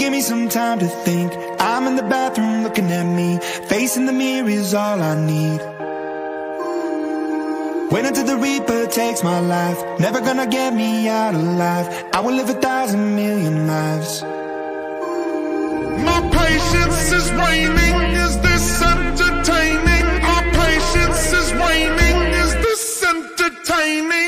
give me some time to think. I'm in the bathroom looking at me. Facing the mirror is all I need. Wait until the Reaper takes my life. Never gonna get me out alive. I will live 1,000 million lives. My patience is waning. Is this entertaining? My patience is waning. Is this entertaining?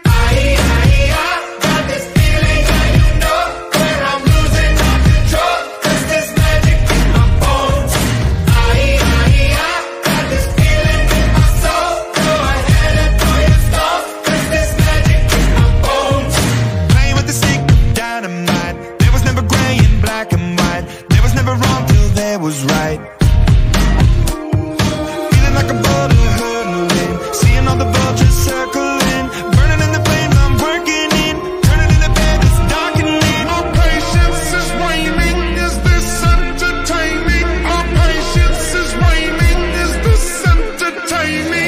Was right. Feeling like a boulder hurtling, seeing all the vultures circling, burning in the flames I'm working in, turning in the bed that's darkening. My patience is waning. Is this entertaining? My patience is waning. Is this entertaining?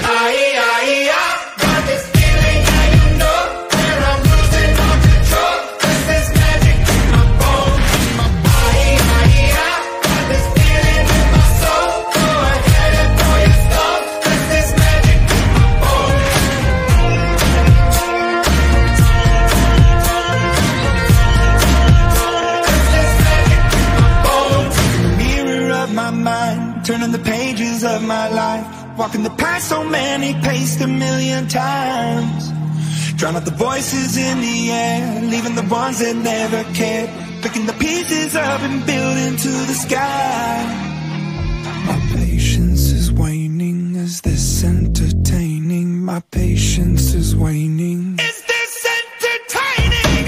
Got this feeling, yeah, you know, where I'm losing all control. 'Cause there's magic in my bones. Turning the pages of my life, walking the path so many paced 1,000,000 times. Drown out the voices in the air, leaving the ones that never cared. Picking the pieces up and building to the sky. My patience is waning. Is this entertaining? My patience is waning. Is this entertaining?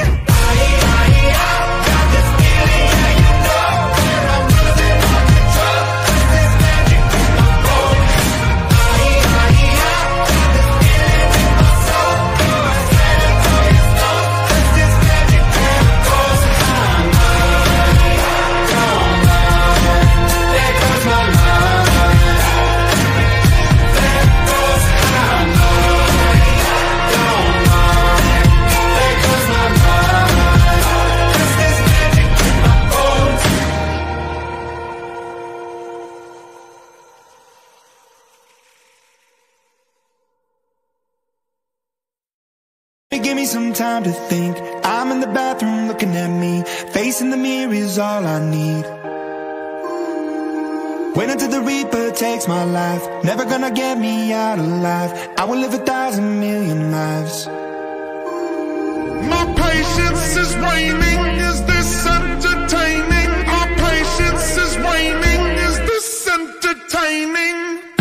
Got this feeling, yeah, you know, where I'm losing all control. 'Cause there's magic in my bones. Got this feeling in my soul. Go ahead and throw your stone. 'Cause there's magic in my bones. There goes my mind. There goes my mind. There goes my mind. 'Cause there's magic in my bones. Give me some time to think. I'm in the bathroom looking at me. Facing the mirror is all I need. Wait until the Reaper takes my life. Never gonna get me out alive. I will live 1,000 million lives. My patience is waning. Is this entertaining? My patience is waning. Is this entertaining?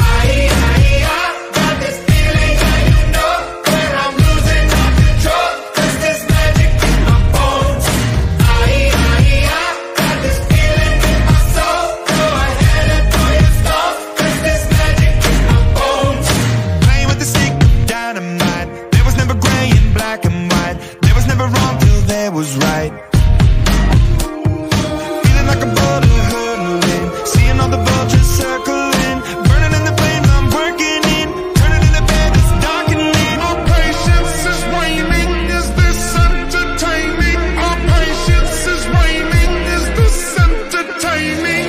Got this feeling, yeah, you know, where I'm losing all control. 'Cause there's magic in my bones. Got this feeling in my soul. Go ahead and throw your stone. 'Cause there's magic in my bones. Playing with the stick of dynamite. There was never gray and black and white. There was never wrong till there was right. Feeling like a boulder hurtling, seeing all the vultures circling, burning in the flames I'm working in, turning in the bed that's darkening. My patience is waning. Is this entertaining? My patience is waning. Is this entertaining?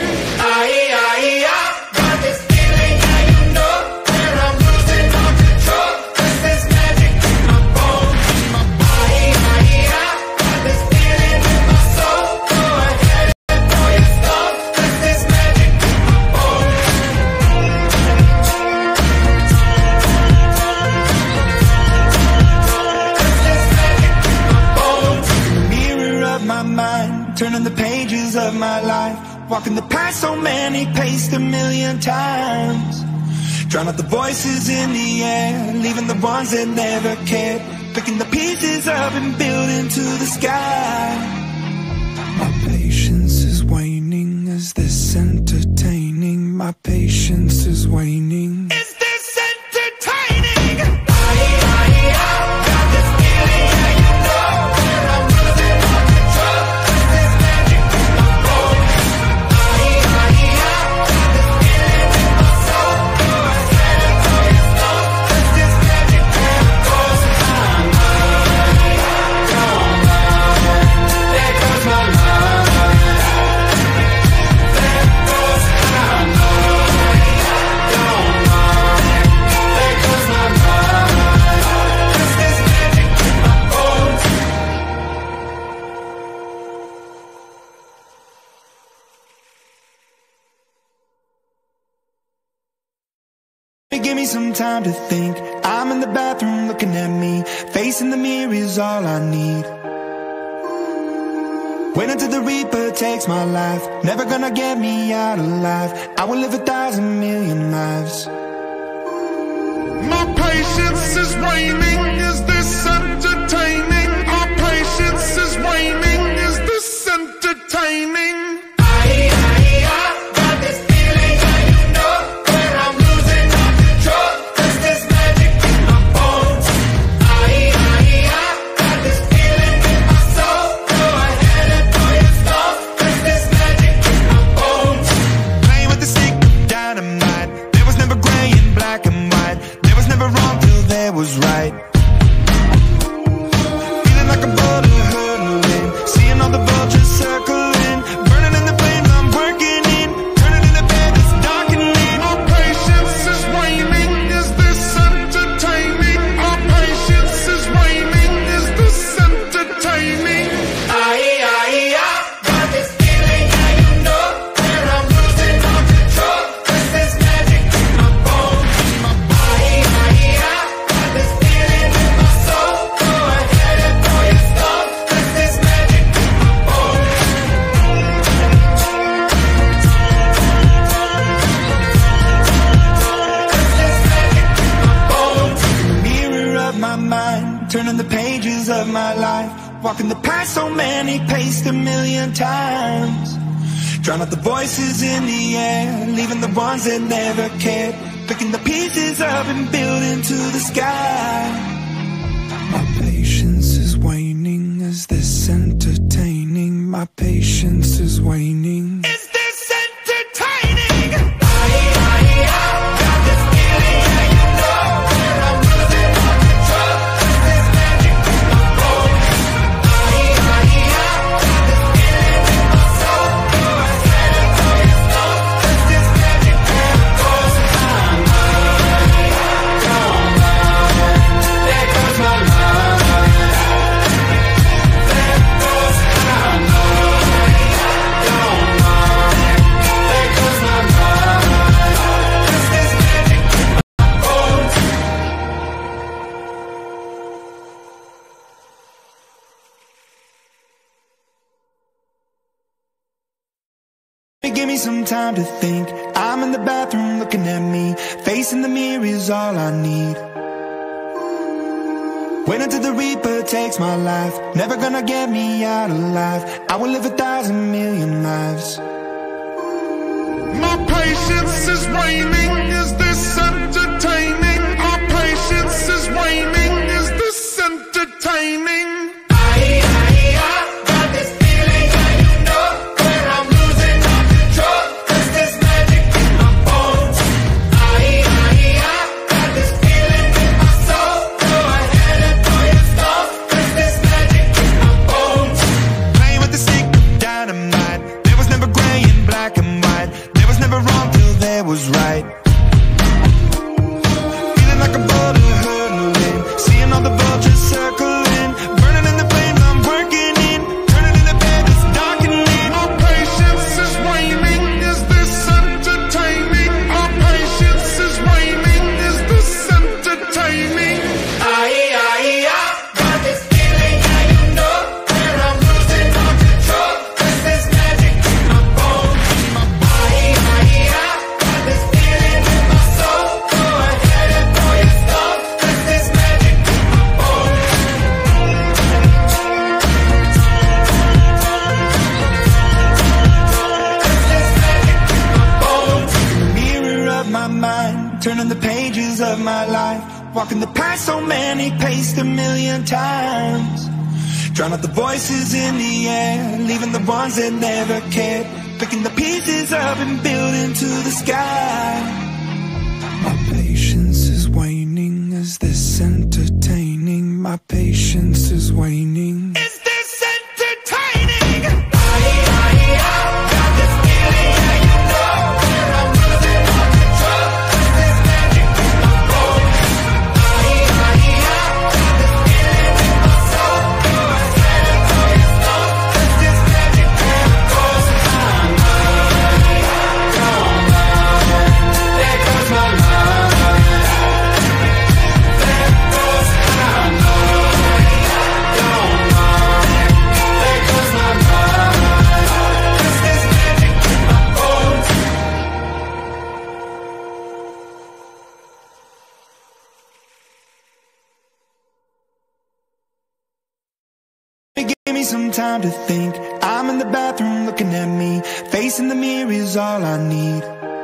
Got this feeling, yeah, you know, where I'm losing all control. 'Cause there's magic in my bones. Got this feeling in my soul. Go ahead and throw your stone. 'Cause there's magic in my bones. Mirror of my mind, turning the pages of my life, walking the path so many paced 1,000,000 times. Drown out the voices in the air, leaving the ones that never cared. Picking the pieces up and building to the sky. My patience is waning. Is this entertaining? My patience is waning. Is this entertaining? Got this feeling, yeah, you know, where I'm losing all control. 'Cause there's magic in my bones. Got this feeling in my soul. Go ahead and throw your stone. 'Cause there's magic in my bones. Give me some time to think. I'm in the bathroom looking at me. Facing the mirror is all I need. Wait until the Reaper takes my life. Never gonna get me out alive. I will live 1,000 million lives. My patience is waning. Is this entertaining? Our patience is waning. Is this entertaining? Got this feeling, yeah, you know, where I'm losing all control. There's this magic in my bones. Got this feeling in my soul. Go ahead and throw your stuff. There's this magic in my bones. Playing with the stick of dynamite. There was never gray and black and white. There was never wrong till there was right. Feeling like a boulder hurtling. Seeing all the vultures circling. Burning in the flames I'm working in. Turning in a bed that's darkening. Our patience is waning. Is this entertaining? Our patience is waning. Is this entertaining? Got this feeling, yeah, you know, where I'm losing all control. There's this magic in my bones. Got this feeling in my soul. Go ahead and throw your stuff. There's this magic in my bones. There's this magic in my bones. Mirror of my mind, turning the pages of my life. Walking the path so many paced 1,000,000 times. Drown out the voices in the air, leaving the ones that never cared. Picking the pieces up and building to the sky. My patience is waning. Is this entertaining? My patience is waning. Is this entertaining? Got this feeling, yeah, you know, where I'm losing all control. There's this magic in my bones. Got this feeling in my soul. Go ahead and throw your stuff. There's this magic in my bones. There goes my love. There goes my love. There goes my love. There's this magic in my bones. Give me some time to think. I'm in the bathroom looking at me. Facing the mirror is all I need. Wait until the Reaper takes my life. Never gonna get me out alive. I will live 1,000 million lives. My patience is waning. Is this entertaining? Our patience is waning. Is this entertaining? Got this feeling, yeah, you know, where I'm losing all control. There's this magic in my bones. Got this feeling in my soul. Go ahead and throw your stuff. There's this magic in my bones. Playing with the stick of dynamite. There was never gray and black and white. There was never wrong till there was right. Feeling like a boulder hurtling. Seeing all the vultures circling. Burning in the flames I'm working in. Turning in a bed that's darkening. Our patience is waning. Is this entertaining? Our patience is waning. Is this entertaining? Got this feeling, yeah, you know, where I'm losing all control. There's this magic in my bones. Got this feeling in my soul. Go ahead and throw your stuff. There's this magic in my bones. There's this magic in my bones. Mirror of my mind, turning the pages of my life. Walking the path so many paced 1,000,000 times. Drown out the voices in the air, leaving the ones that never cared. Picking the pieces up and building to the sky. My patience is waning. Is this entertaining? My patience is waning. Is this entertaining? Got this feeling, yeah, you know, where I'm losing all control. There's this magic in my bones. Got this feeling in my soul. Go ahead and throw your stuff. There's this magic in my bones. There goes my love. time to think. I'm in the bathroom looking at me. Facing the mirror is all I need.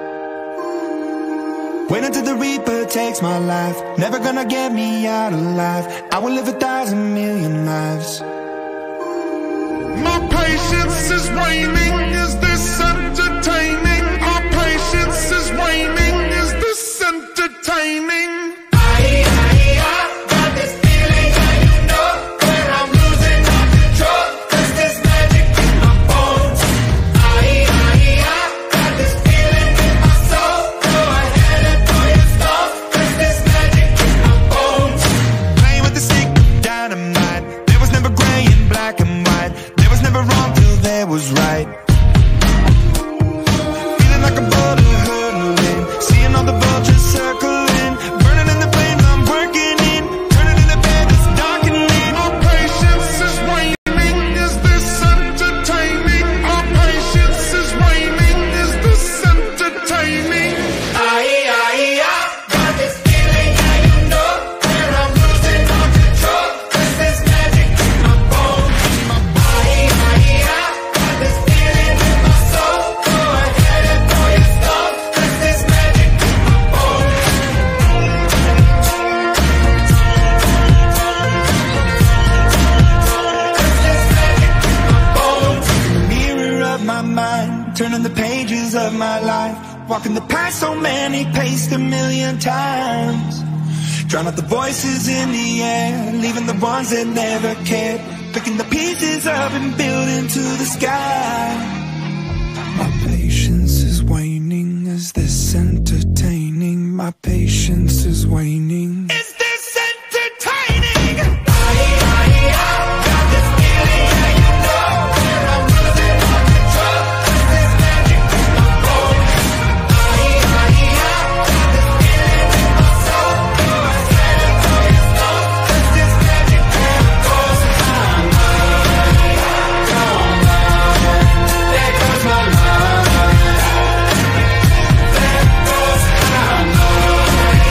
Wait until the Reaper takes my life. Never gonna get me out alive. I will live 1,000 million lives. My patience is waning. Is this entertaining? Our patience is waning. Is this entertaining? Got this feeling, yeah, you know, where I'm losing all control. 'Cause there's magic in my bones. Got this feeling in my soul. Go ahead and throw your stone. 'Cause there's magic in my bones. Playing with the stick of dynamite. There was never gray and black and white. There was never wrong till there was right. Feeling like a bullet hurtling. Seeing all the vultures circling. Burning in the flames I'm working in. Turning in the bed that's darkening. Our patience is waning. Is this entertaining? Our patience is waning. Is this entertaining? Got this feeling, yeah, you know, where I'm losing all control. 'Cause there's magic in my bones. Got this feeling in my soul. Go ahead and throw your stone. 'Cause there's magic in my bones. Mirror of my mind, turning the pages of my life. Walking the path so many paced 1,000,000 times. Drown out the voices in the air, leaving the ones that never cared. Picking the pieces up and building to the sky. My patience is waning. Is this entertaining? My patience is waning. Is this entertaining? Got this feeling, yeah, you know, where I'm losing all control. 'Cause there's magic in my bones. Got this feeling in my soul. Go ahead and throw your stone. 'Cause there's magic in my bones. There goes my love. There goes my love.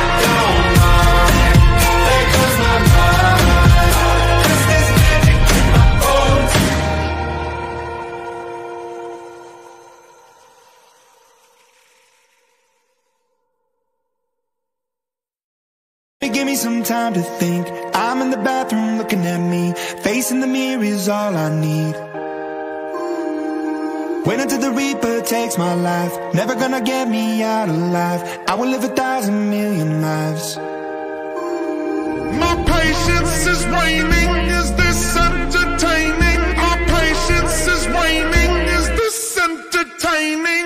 There goes my love. 'Cause there's magic in my bones. Give me some time to think. I'm in the bathroom looking at me. Facing the mirror is all I need. Wait until the Reaper takes my life. Never gonna get me out alive. I will live 1,000 million lives. My patience is waning. Is this entertaining? Our patience is waning. Is this entertaining?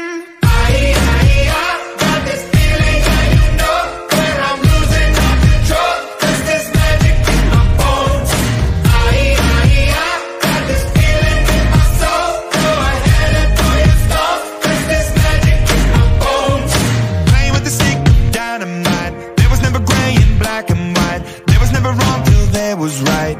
Got this feeling, yeah, you know, where I'm losing all control. 'Cause there's magic in my bones. Got this feeling in my soul. Go ahead and throw your stone. 'Cause there's magic in my bones. Playing with the stick of dynamite. There was never gray and black and white. There was never wrong till there was right.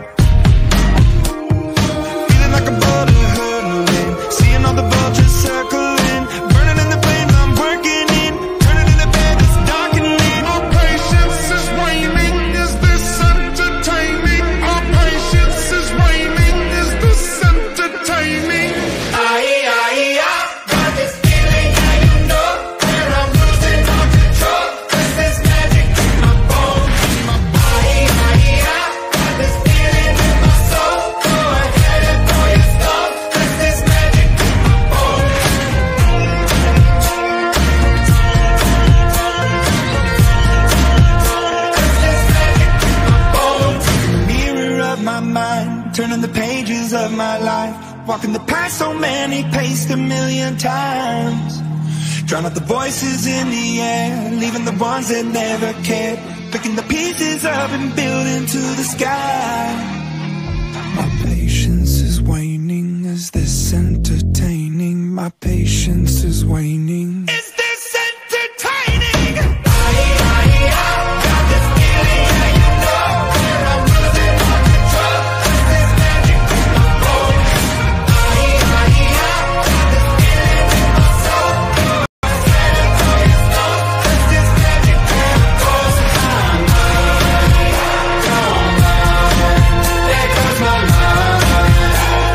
Feeling like a bullet hurtling. Seeing all the vultures circling. Burning in the flames I'm working in. Turning in the bed that's darkening. Our patience is waning. Is this entertaining? Our patience is waning. Is this entertaining? Got this feeling, yeah, you know, where I'm losing all control. 'Cause there's magic in my bones. Got this feeling in my soul. Go ahead and throw your stone. 'Cause there's magic in my bones. Mirror of my mind, turning the pages of my life. Walking the path so many paced 1,000,000 times. Drown out the voices in the air, leaving the ones that never cared. Picking the pieces up and building to the sky. My patience is waning. Is this entertaining? My patience is waning. Is this entertaining? Got this feeling, yeah, you know, where I'm losing all control. 'Cause there's magic in my bones. Got this feeling in my soul. Go ahead and throw your stone. 'Cause there's magic in my bones. There goes my love.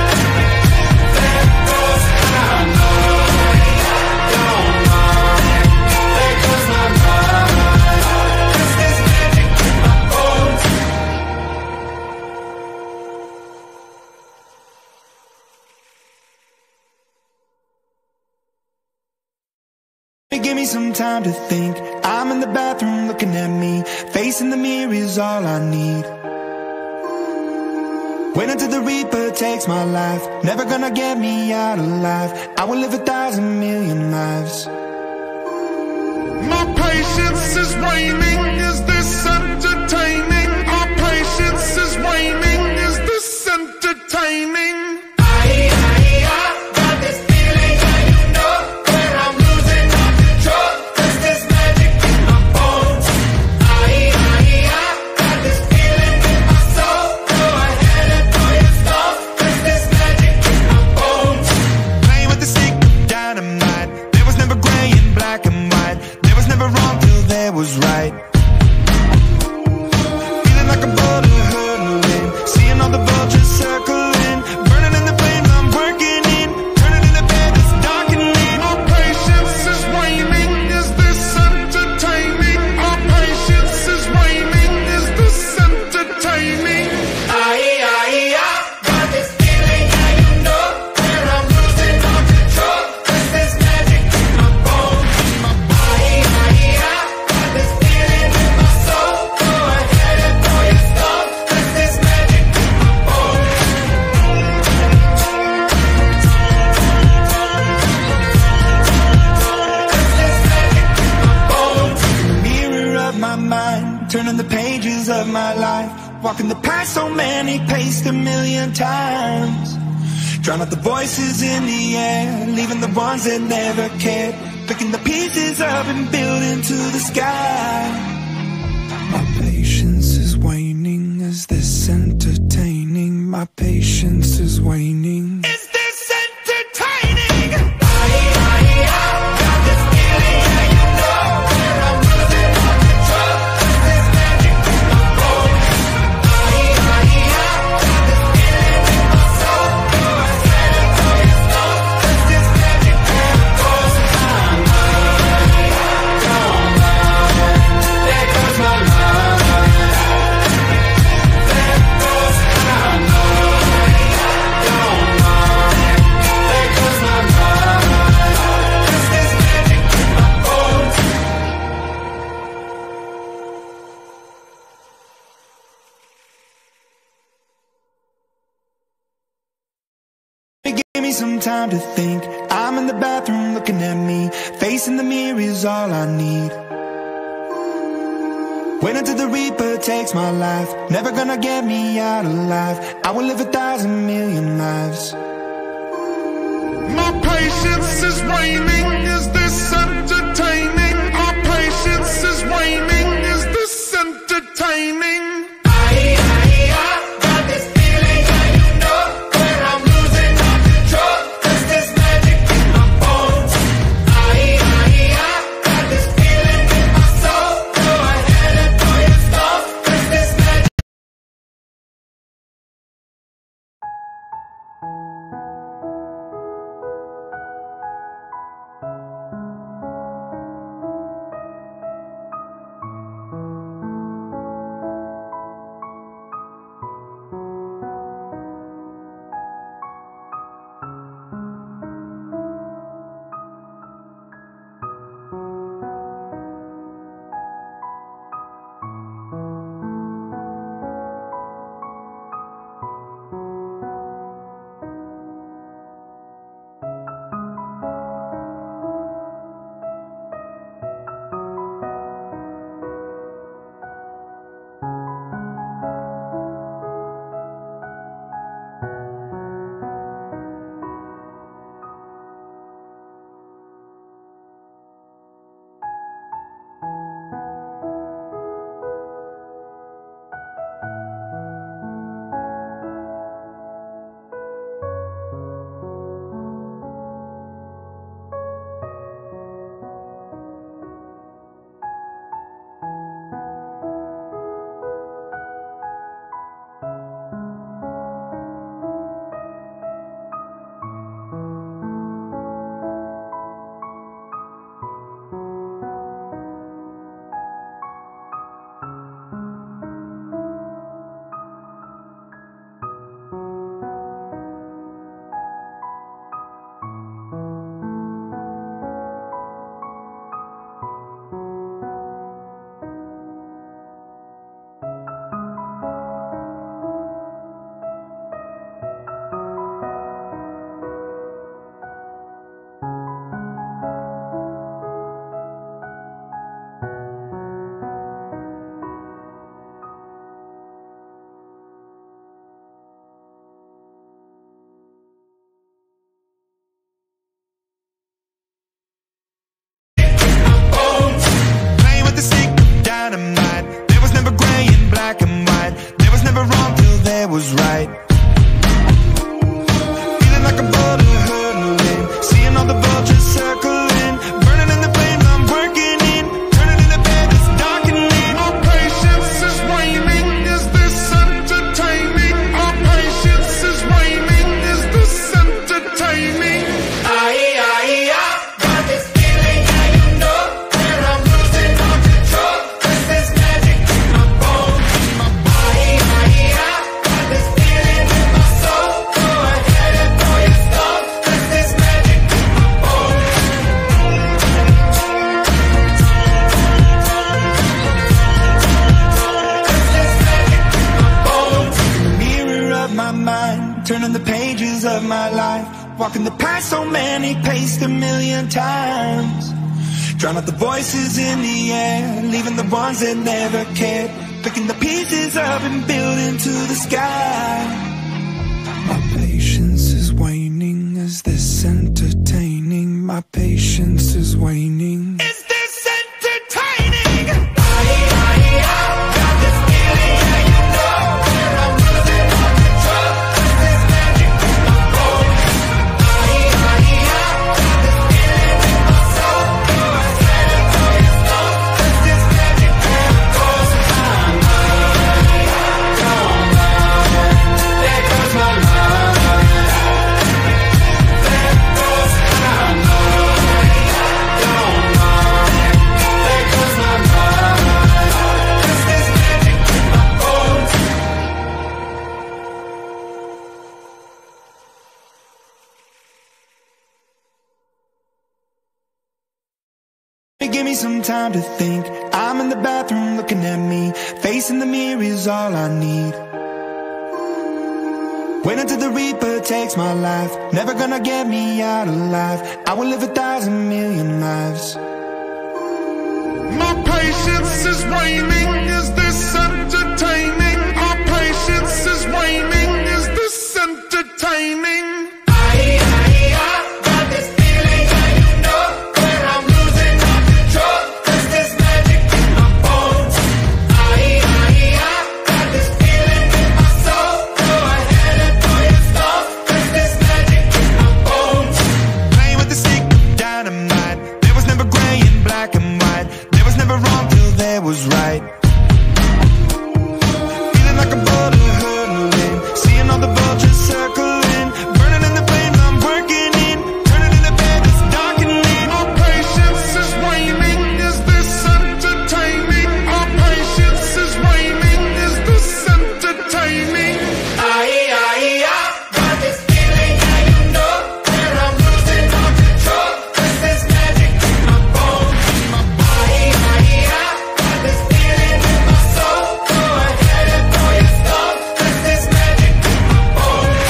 give me some time to think. I'm in the bathroom looking at me. Facing the mirror is all I need. Wait until the Reaper takes my life. Never gonna get me out alive. I will live 1,000,000,000 lives. My patience is waning. Is this entertaining? My patience is waning. Is this entertaining? Got this feeling that you know, where I'm losing all control. 'Cause there's magic in my bones. Got this feeling in my soul. Go ahead and throw your stones. 'Cause there's magic in my bones. Playing with the stick of dynamite. There was never gray and black and white. There was never wrong till there was right. Feeling like a boulder hurtling. Seeing all the vultures circling. Burning in the flames I'm working in. Turning in the bed that's darkening. My patience is waning. Is this entertaining? My patience is waning. Is this entertaining? Got this feeling that you know, where I'm losing all control. 'Cause there's magic in my bones. Got this feeling in my soul. Go ahead and throw your stones. 'Cause there's magic in my bones. Mirror of my mind, turning the pages of my life. Walking the path so many paced 1,000,000 times. Drown out the voices in the air, leaving the ones that never cared. Picking the pieces up and building to the sky. My patience is waning. Is this entertaining? My patience is waning. Is this entertaining? Got this feeling that you know, where I'm losing all control. 'Cause there's magic in my bones. Got this feeling in my soul. Go ahead and throw your stones. 'Cause there's magic in my bones. There goes my mind. There goes my mind. There goes my mind. 'Cause there's magic in my bones. Give me some time to think. I'm in the bathroom looking at me. Facing the mirror is all I need. Wait until the Reaper takes my life. Never gonna get me out alive. I will live 1,000,000,000 lives. My patience is waning. Is this entertaining? My patience is waning. Is this entertaining? Got this feeling that you know, where I'm losing all control. 'Cause there's magic in my bones. Got this feeling in my soul. Go ahead and throw your stones. 'Cause there's magic. walking the path so many paced a million times. Drown out the voices in the air, leaving the ones that never cared. Picking the pieces up and building to the sky. My patience is waning. Is this entertaining? My patience is waning. Is this entertaining? Got this feeling, yeah, you know that I'm losing all control. This magic in my bones. Got this feeling in my soul. I said it for your soul. This magic in my bones. There goes my mind. There goes my mind. There goes my mind. This magic in my bones. Give me some time to think. I'm in the bathroom looking at me. Facing the mirror is all I need. Wait until the Reaper takes my life. Never gonna get me out alive. I will live 1,000,000,000 lives. My patience is waning, is this entertaining? Our patience is waning, is this entertaining? Got this feeling, yeah, you know that I'm losing all control. This magic in my bones. Got this feeling in my soul. Go ahead and throw your stones. This magic in my bones. Playing with the stick of dynamite. There was never gray and black and white. There was never wrong till there was right. Feeling like a boulder hurtling, seeing all the vultures circling, burning in the flames I'm working in, turning in the bed that's darkening. Our patience is waning, is this entertaining? Our patience is waning, is this entertaining? Got this feeling, yeah, you know that I'm losing all control. This magic in my bones. Got this feeling in my soul. Go ahead and throw your stones. This magic in my bones.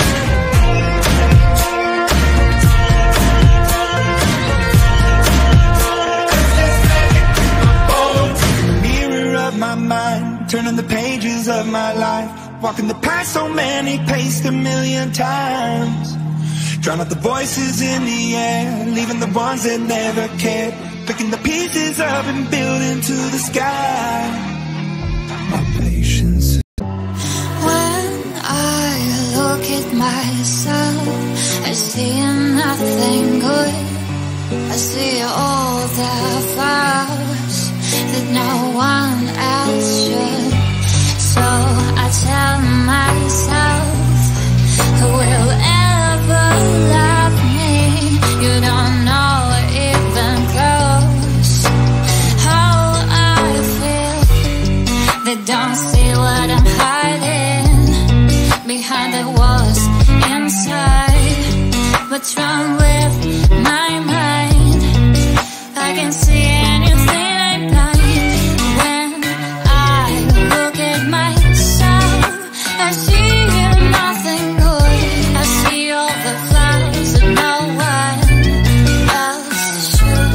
This magic in my bones. Mirror of my mind, turning the pages of my life, walking the path so many paced a million times. Drown out the voices in the air, leaving the ones that never cared. Picking the pieces up and building to the sky. My patience. When I look at myself, I see nothing good. I see all the flaws that no one else should. So I tell myself, who will ever love me? You don't know even close how I feel. They don't see what I'm hiding behind the walls inside. What's wrong with my mind? I can see anything I'm blind. When I look at myself, I see nothing good. I see all the flaws that no one else should.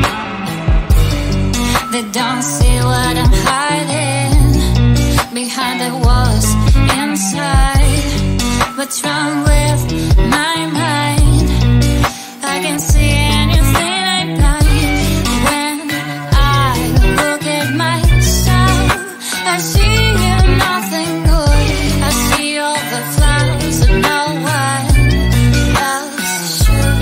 They don't see what I'm hiding behind the walls inside. What's wrong with my mind? I can see anything I'm blind. When I look at myself, I see nothing good. I see all the flaws that no one else should.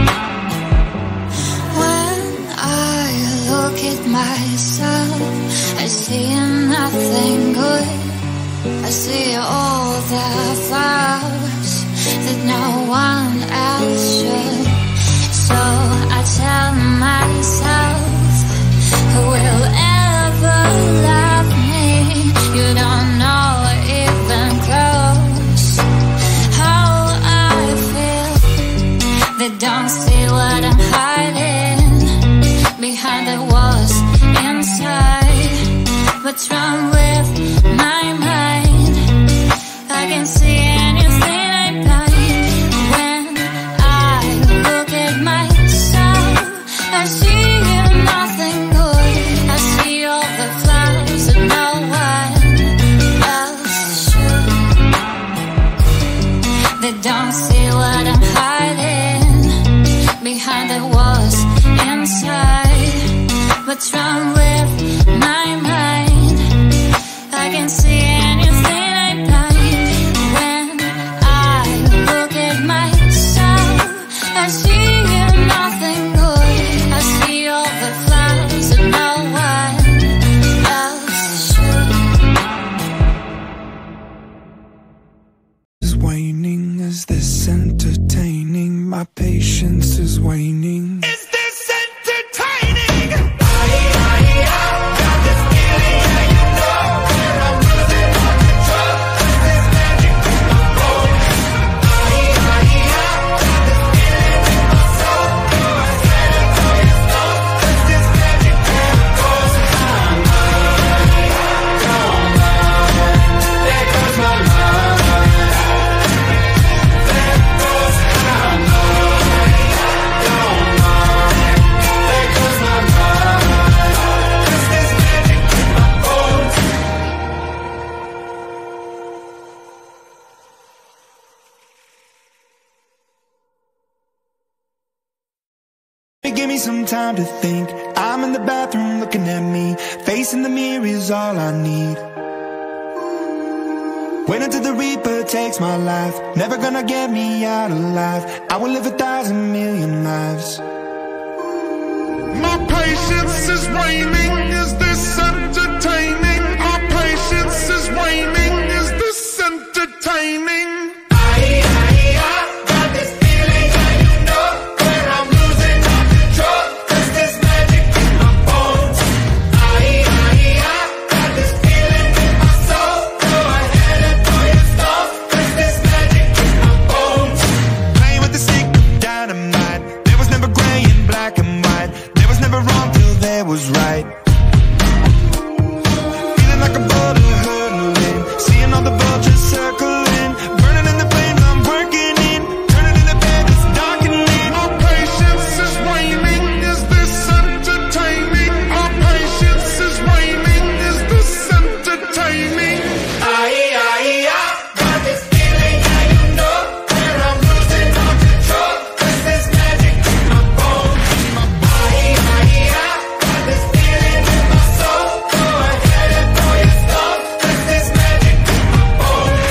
When I look at myself, I see nothing good. I see all the flaws that no one else should. So I tell myself, who will ever love me? You don't know even close how I feel. They don't see what I'm hiding behind the walls inside. What's wrong with my mind? I can see anything I'm blind. When I behind the walls inside. What's wrong with my mind? I can see anything I like. When I look at myself, I see nothing good. I see all the flaws and no one else should. Is waning, is this entertaining? My patience is waning. Is this entertaining? Got this feeling, yeah, you know, where I'm losing all control. Is this magic in my bones? Got this feeling in my soul. I said it for your soul. Is this magic in my bones? There goes my love. Give me some time to think. I'm in the bathroom looking at me. Facing the mirror is all I need. Wait until the Reaper takes my life. Never gonna get me out alive. I will live 1,000 million lives. My patience is waning. Is this entertaining? Our patience is waning. Is this entertaining? Got this feeling, yeah, you know, where I'm losing all control. Is this magic in my bones? Got this feeling in my soul. Go ahead and throw your stuff. Is this magic in my bones? Playing with the stick of dynamite. There was never gray and black and white. There was never wrong till there was right. Feeling like a butter hurtling. Seeing all the vultures circling. Burning in the flames I'm working in. Turning in the bed that's darkening. Our patience is waning. Is this entertaining? Our patience is waning. Is this entertaining? Got this feeling, yeah, you know, where I'm losing all control. Is this magic in my bones? Got this feeling in my soul. Go ahead and throw your stuff. Is this magic in my bones?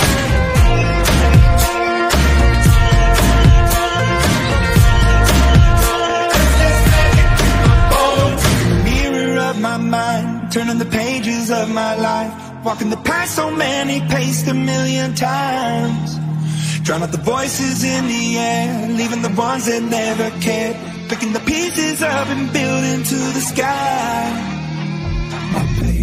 Is this magic in my bones? Mirror of my mind, turning the pages of my life. Walking the path so many paced 1,000,000 times. Drown out the voices in the air, leaving the ones that never cared. Picking the pieces up and building to the sky. My